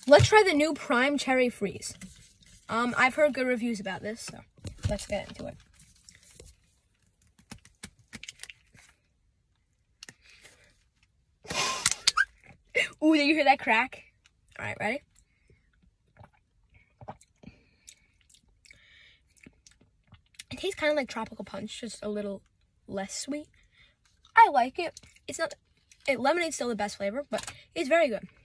Let's try the new Prime Cherry Freeze. I've heard good reviews about this, so let's get into it. Ooh, did you hear that crack? All right, ready? It tastes kind of like Tropical Punch, just a little less sweet. I like it. It's not, lemonade's still the best flavor, but it's very good.